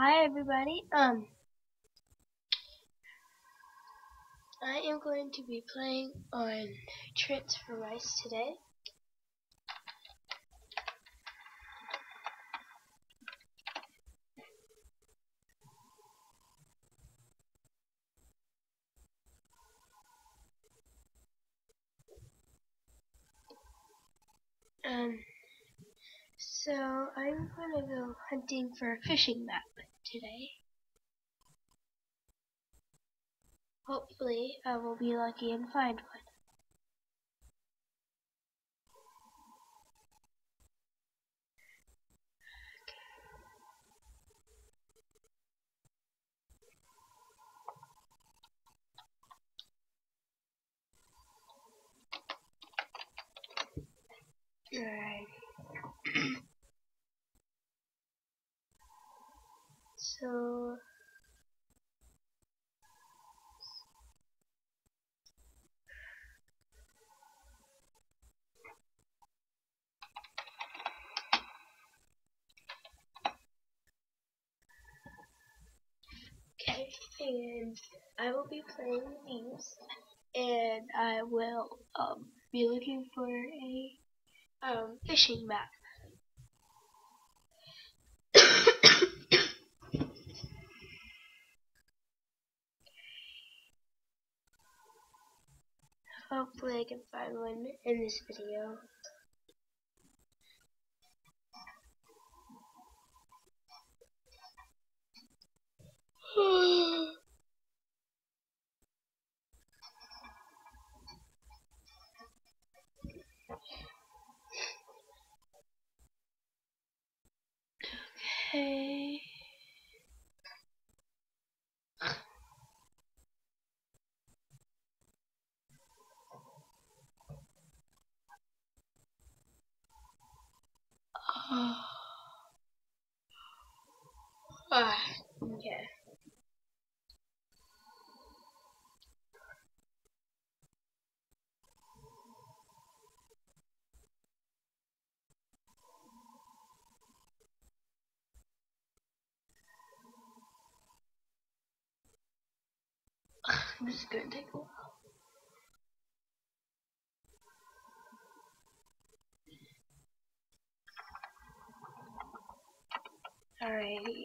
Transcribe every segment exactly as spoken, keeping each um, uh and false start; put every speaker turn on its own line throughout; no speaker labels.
Hi everybody. Um, I am going to be playing on Transfer Rice today. Um, so I'm gonna go hunting for a fishing map today. Hopefully, I will be lucky and find one. Alright. So okay, and I will be playing these, and I will um be looking for a um fishing map. Hopefully I can find one in this video. Okay. Ah, okay. This is gonna take a while. Alrighty.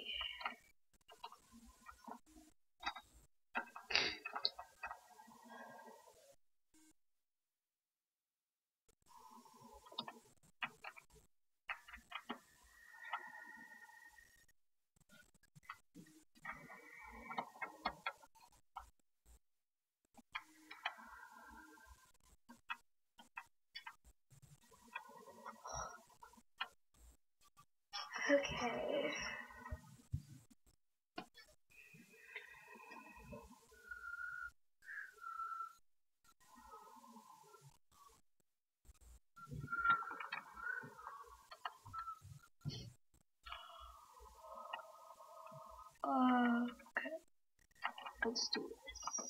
Okay. Uh, okay. Let's do this.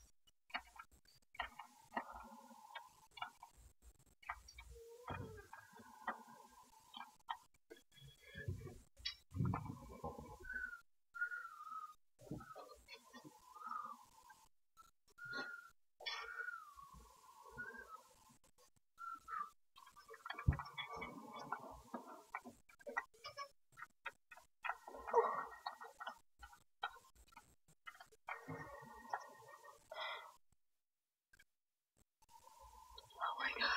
Oh my gosh.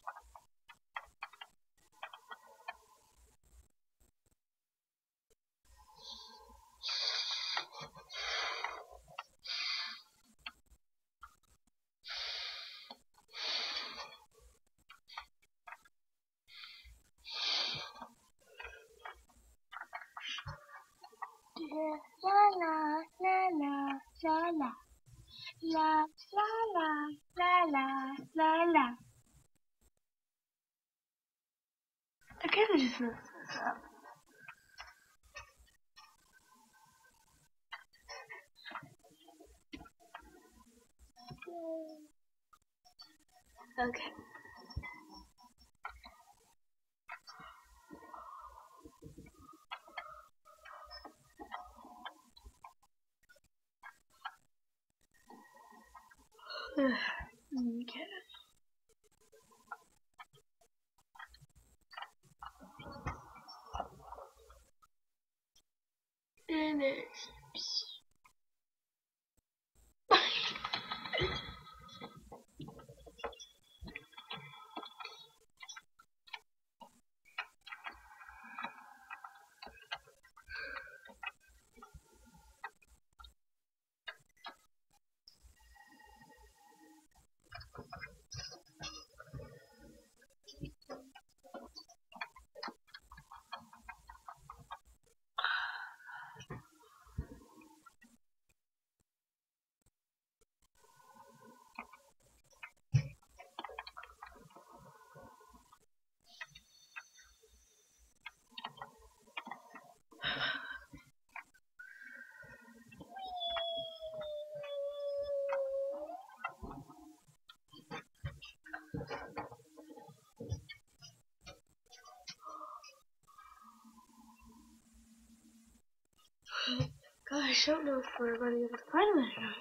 Yeah, la la la la la la la la la la la la. I kind of just messed this up. Okay. Okay. And it's gosh, I don't know if we're going to be able to find that or not.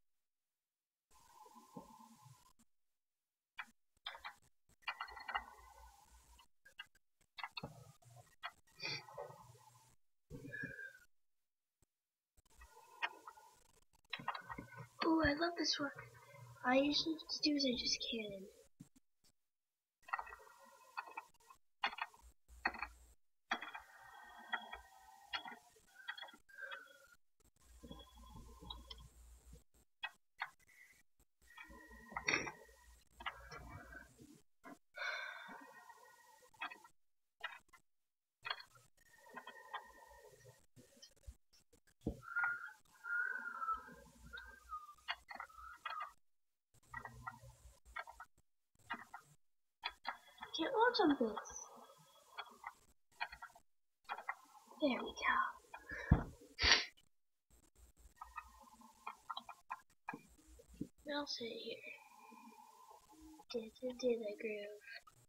Oh, I love this one. I usually just do is I just cannon. Can't launch on this. There we go. I'll sit here. Did did did I groove?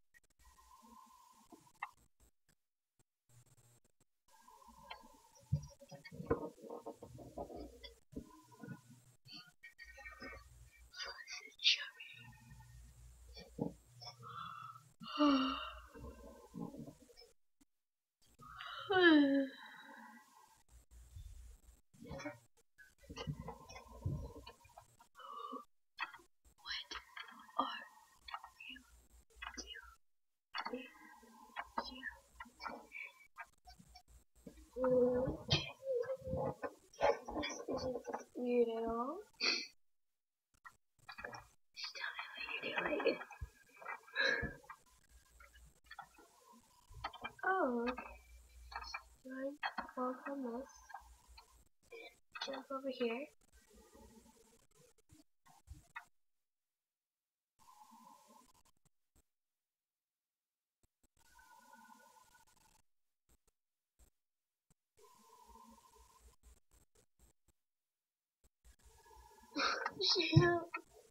This isn't weird at all. Just tell me what you're doing. Oh, okay. Right, walk on this. Jump over here. Shit.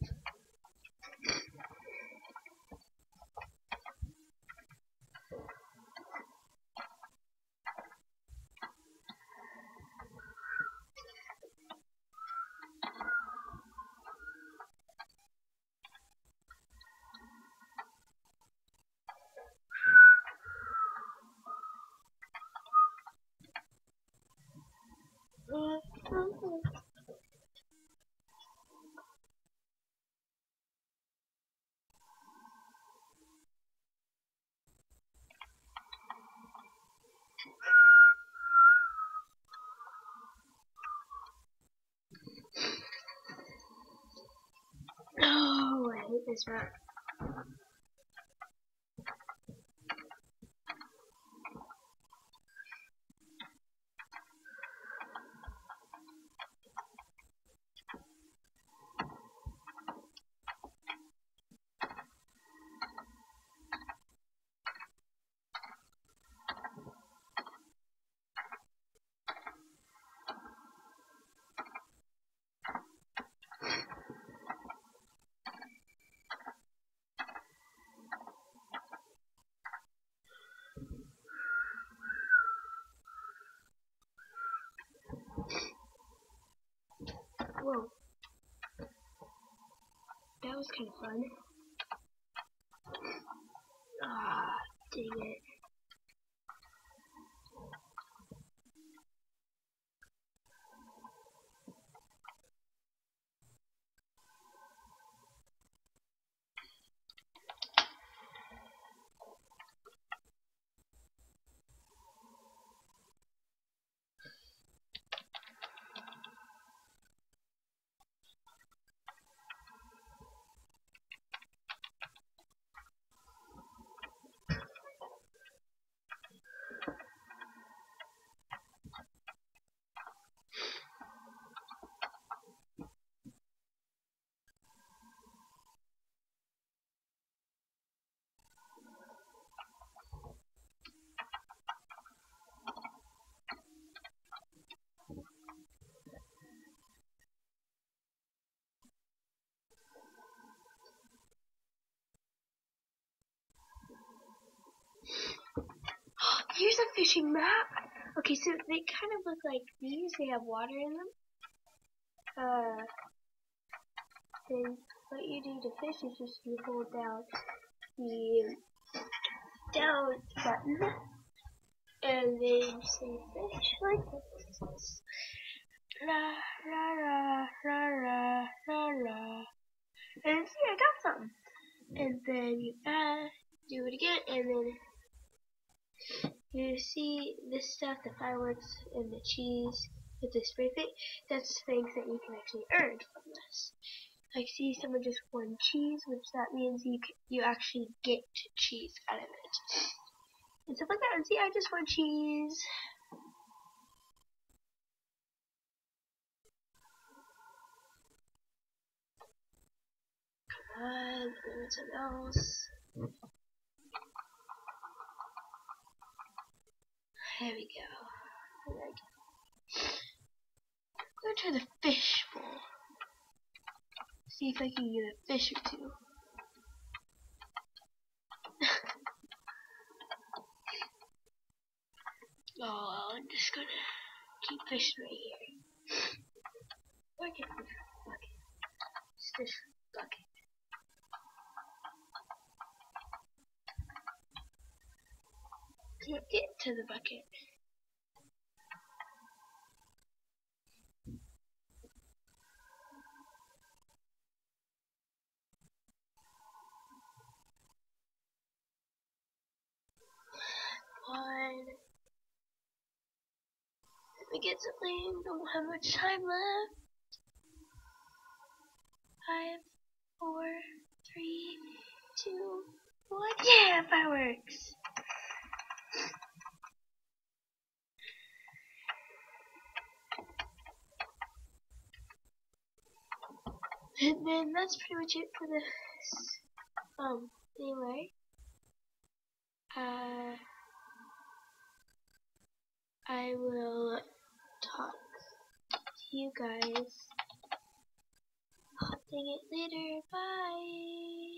Oh, I hate this map. Whoa. was kind of fun. Ah, dang it. Here's a fishing map. Okay, so they kind of look like these. They have water in them. Uh, and what you do to fish is just you hold down the down button, and then you say fish like this. La la la la la la la. And see, I got some. And then you uh, do it again, and then you see this stuff, the fireworks and the cheese with the spray paint. That's things that you can actually earn from this. Like, see, someone just won cheese, which that means you can, you actually get cheese out of it. And stuff like that. And see, I just won cheese. Come on, and something else. There we go. There we go. Go to the fish bowl. See if I can get a fish or two. Oh, I'm just gonna keep fishing right here. Bucket, bucket. It's this bucket. Can't get to the bucket. One. Let me get something. Don't have much time left. Five, four, three, two, one. Yeah, fireworks. And then that's pretty much it for this. Um, anyway. Uh, I will talk to you guys. Dang it later. Bye.